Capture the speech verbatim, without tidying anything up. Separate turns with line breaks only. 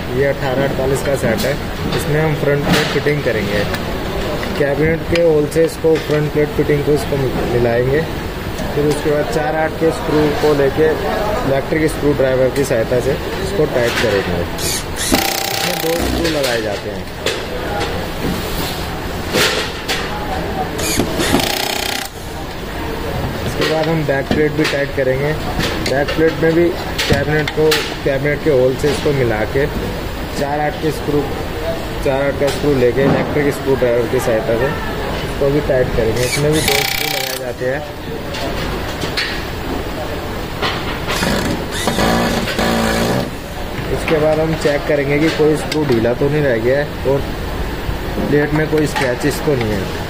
ये अठारह अड़तालीस का सेट है। इसमें हम फ्रंट प्लेट फिटिंग करेंगे। कैबिनेट के होल से इसको फ्रंट प्लेट फिटिंग को इसको मिलाएंगे। फिर उसके बाद चार आठ के स्क्रू को लेके इलेक्ट्रिक स्क्रू ड्राइवर की सहायता से इसको टाइट करेंगे। इसमें दो स्क्रू लगाए जाते हैं। इसके बाद हम बैक प्लेट भी टाइट करेंगे। बैक प्लेट में भी कैबिनेट को कैबिनेट के होल से इसको मिला के चार आठ के स्क्रू चार आठ का स्क्रू लेके इलेक्ट्रिक स्क्रू ड्राइवर की सहायता से इसको भी टाइट करेंगे। इसमें भी दो स्क्रू लगाए जाते हैं। इसके बाद हम चेक करेंगे कि कोई स्क्रू ढीला तो नहीं रह गया है और प्लेट में कोई स्क्रैचेस तो नहीं है।